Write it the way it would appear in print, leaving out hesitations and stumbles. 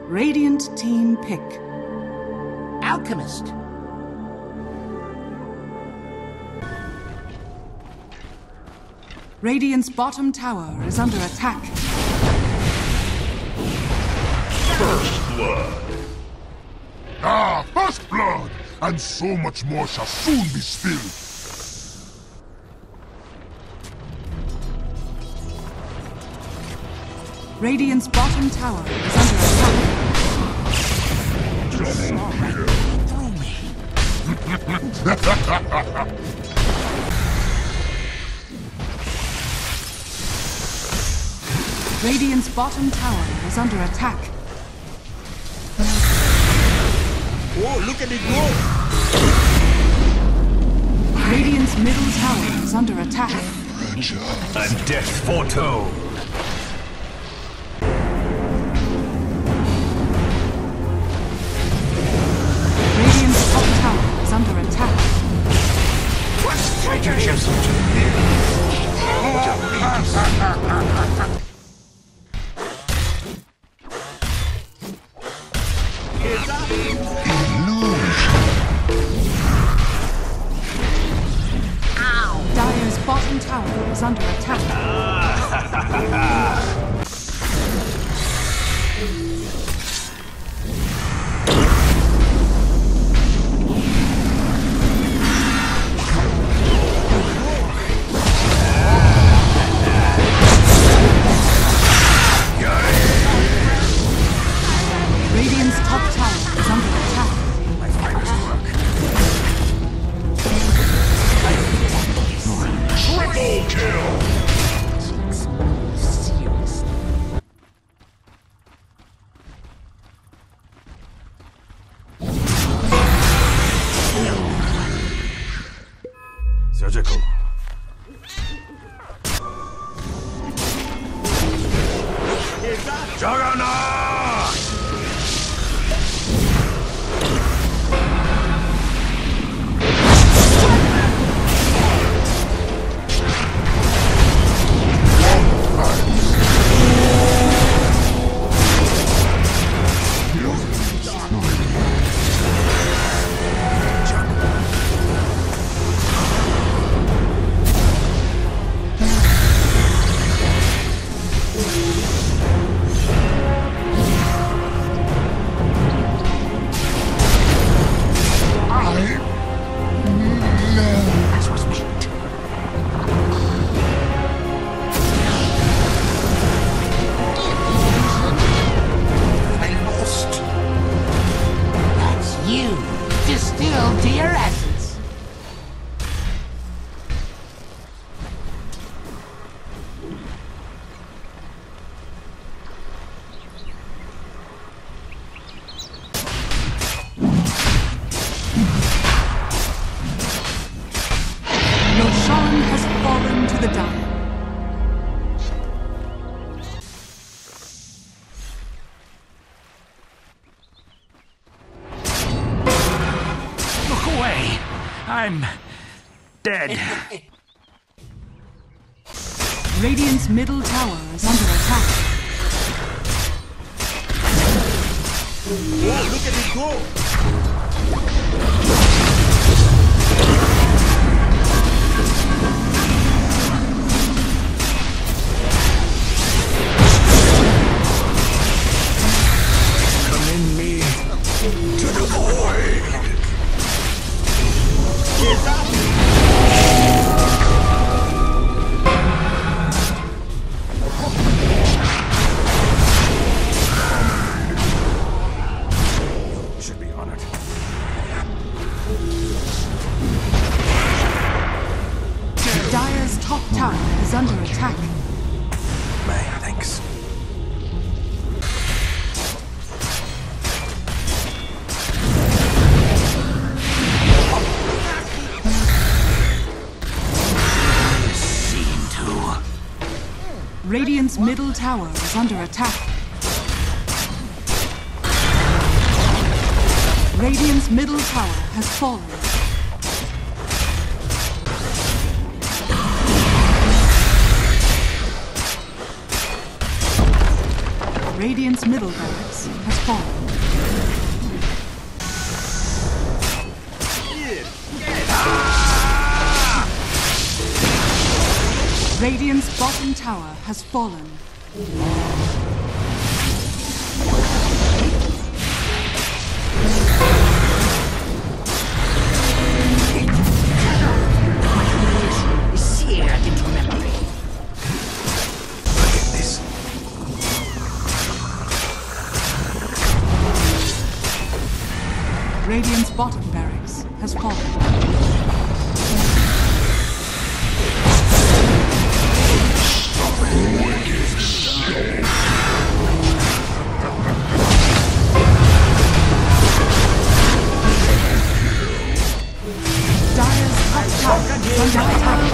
Radiant team pick. Alchemist. Radiant's bottom tower is under attack. First blood. First blood! And so much more shall soon be spilled. Radiant's bottom tower is under attack. Through me. Radiant's bottom tower is under attack. Oh, look at it go! Radiant's middle tower is under attack. And death foretold. Radiant's top tower is under attack. What's traitorship? Dire's bottom tower is under attack. Radiant's top tower is under attack. My finest work. Triple kill! Serious. Surgical. Juggernaut! As was meant. I lost. That's you, distilled to your essence. Roshan has fallen to the Dire. Look away! I'm dead. Radiant's middle tower is under attack. Oh, look at it go! Commend me to the void. Should be honored. Dire's top tower is under attack. My thanks. Seen to. Radiant's middle tower is under attack. Radiant's middle tower has fallen. Radiant's middle barracks has fallen. Radiant's bottom tower has fallen. Is seared into memory. Look at this. Radiant's bottom barracks has fallen. Dire's top tower is under attack.